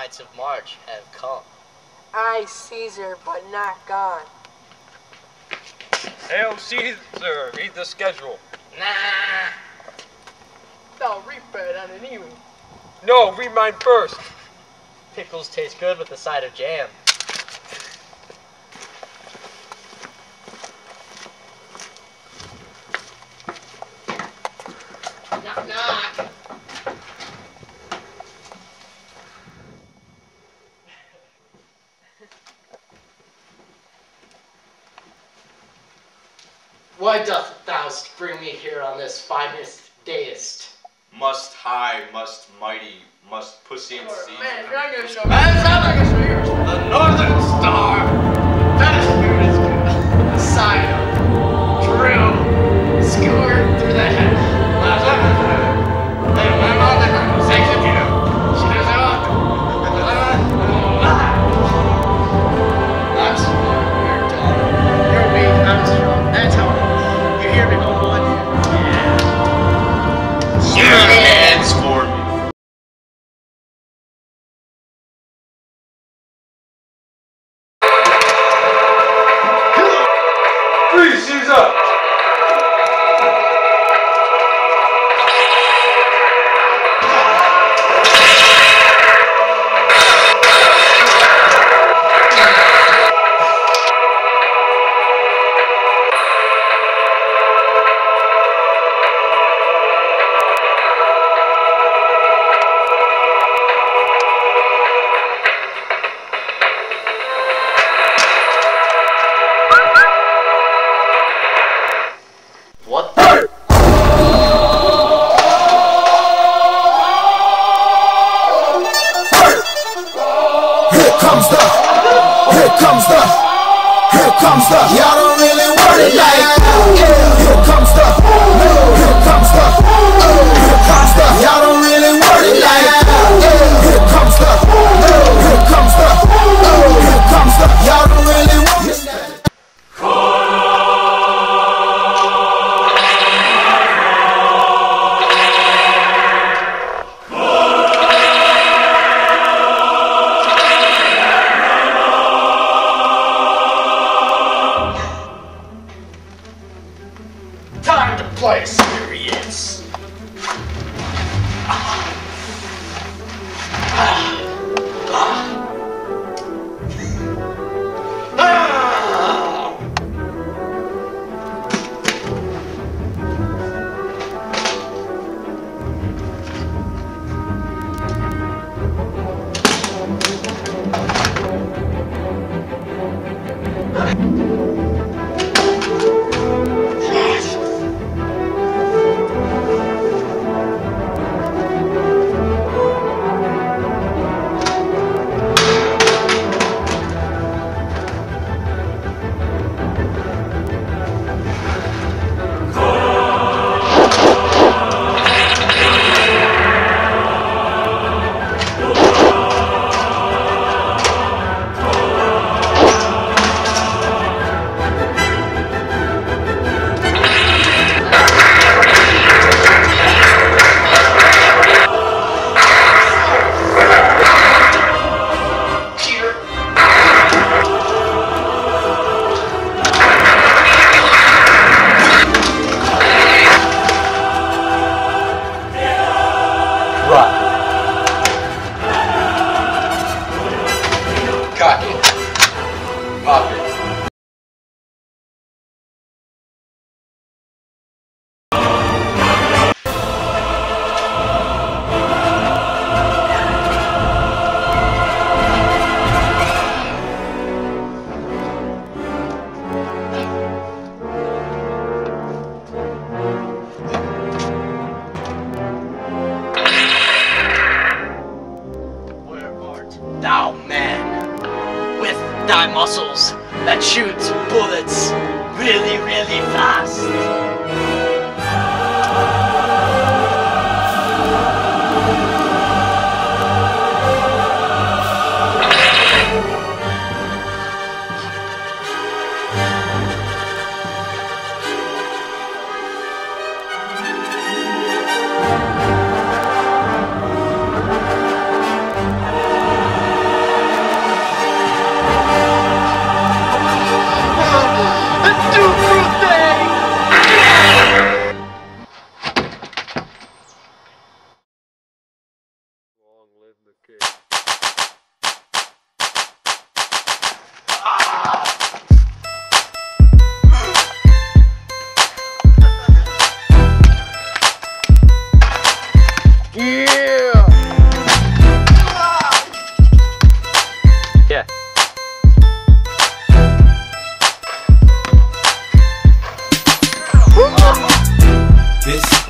Ides of March have come. Aye, Caesar, but not gone. Hail Caesar, read the schedule. Nah. Thou reap it on an evening. No, read mine first. Pickles taste good with a side of jam. Knock, knock. Why doth thou bring me here on this finest dayest? Must high, must mighty, must pussy and sea. Man, you're not gonna show me. I'm not gonna show you. The Northern Star! That is good. A side of drill. Skewer through the head. I'm strong, you're dumb. You're weak, I'm strong. That's how it is. You hear me, old boy? Yeah. Your hands for me. Free Caesar! What the? Here comes the, y'all don't really want it like, here comes the, y'all don't really want it like, here comes the, y'all don't really want it like. Time to play serious. Thou man, with thy muscles that shoot bullets really, really fast.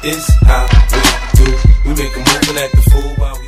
is how we do. We make a move and act the fool while we